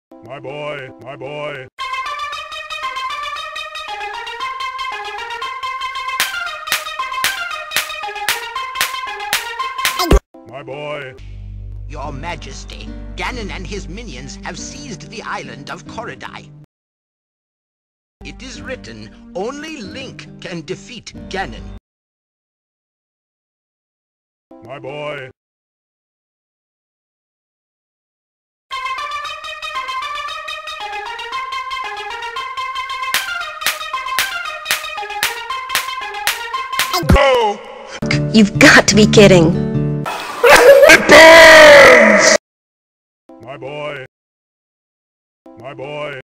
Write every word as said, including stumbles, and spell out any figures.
My boy, my boy. My boy. Your Majesty, Ganon and his minions have seized the island of Korodai. It is written, only Link can defeat Ganon. My boy. Go! You've got to be kidding. It burns! My boy. My boy.